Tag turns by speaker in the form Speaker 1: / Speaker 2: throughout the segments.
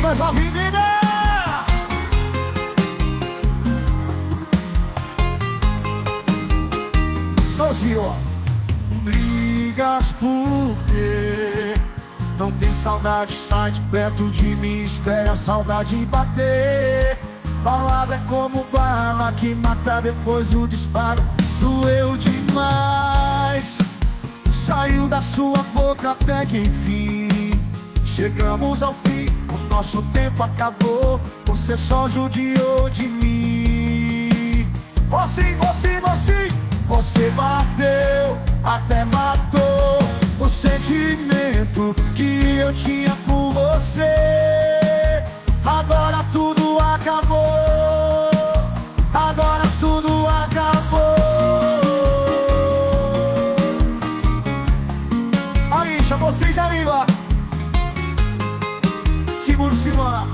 Speaker 1: mais uma avenida. Ó. Brigas por quê? Não tem saudade, sai de perto de mim, espera a saudade bater. Palavra é como bala que mata depois do disparo. Doeu demais, saiu da sua boca até que enfim chegamos ao fim, o nosso tempo acabou. Você só judiou de mim. Você bateu, até matou o sentimento que eu tinha por você. Agora tudo acabou. Agora tudo acabou. Aí, chamou vocês ali, ó. Segura, Simona.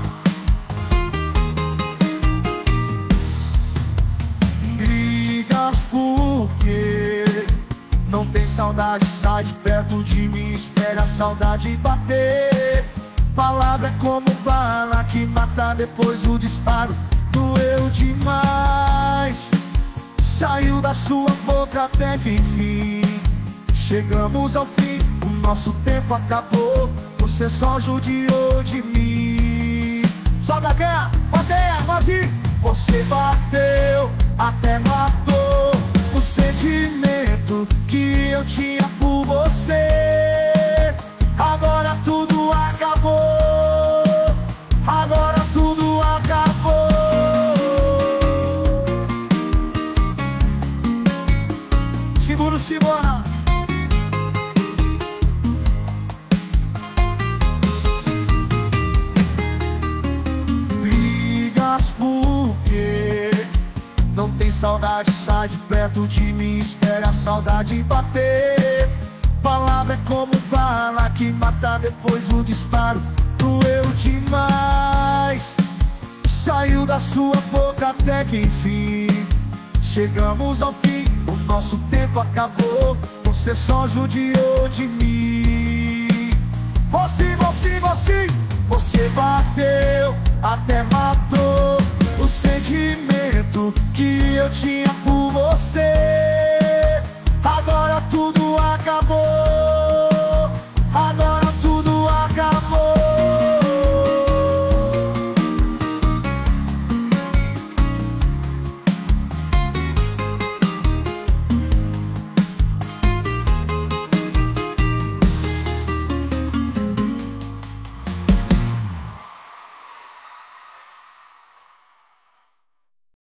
Speaker 1: Brigas por quê? Não tem saudade, sai de perto de mim, espera a saudade bater. Palavra é como bala que mata depois do disparo. Doeu demais, saiu da sua boca até que enfim chegamos ao fim, o nosso tempo acabou. Você só judiou de mim. Sobe a guerra, bateia, vazio. Você bateu, até matou o sentimento que eu tinha por você. Agora tudo acabou. Agora tudo acabou. Segura o Simona. Brigas por quê? Não tem saudade, sai de perto de mim, espera a saudade bater. Palavra é como bala que mata depois do disparo. Doeu demais, saiu da sua boca até que enfim chegamos ao fim, o nosso tempo acabou. Você só judiou de mim. Você bateu, até matou o sentimento que eu tinha por você.